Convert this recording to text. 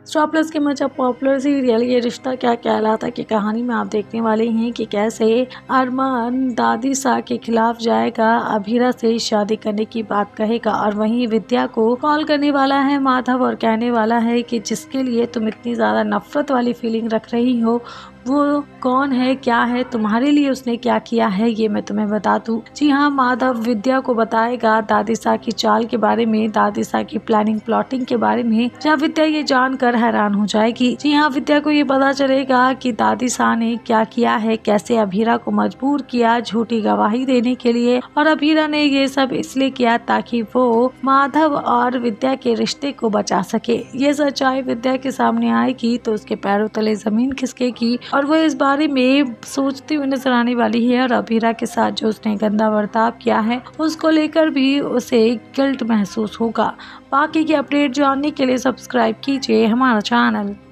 Star plus के मचा popular serial ये रिश्ता क्या कहलाता की कहानी में आप देखने वाले हैं कि कैसे अरमान दादीसा के खिलाफ जाएगा, अभीरा से शादी करने की बात कहेगा और वहीं विद्या को कॉल करने वाला है माधव और कहने वाला है कि जिसके लिए तुम इतनी ज्यादा नफरत वाली फीलिंग रख रही हो वो कौन है, क्या है, तुम्हारे लिए उसने क्या किया है, ये मैं तुम्हें बता दूं। जी हाँ, माधव विद्या को बताएगा दादीसा की चाल के बारे में, दादीसा की प्लानिंग प्लॉटिंग के बारे में, जहाँ विद्या ये जानकर हैरान हो जाएगी। जी हाँ, विद्या को ये पता चलेगा कि दादीसा ने क्या किया है, कैसे अभीरा को मजबूर किया झूठी गवाही देने के लिए, और अभीरा ने ये सब इसलिए किया ताकि वो माधव और विद्या के रिश्ते को बचा सके। ये सच्चाई विद्या के सामने आएगी तो उसके पैरों तले जमीन खिसकेगी और वो इस बारे में सोचती हुई नजर आने वाली है। और अभीरा के साथ जो उसने गंदा बर्ताव किया है उसको लेकर भी उसे गिल्ट महसूस होगा। बाकी की अपडेट जानने के लिए सब्सक्राइब कीजिए हमारा चैनल।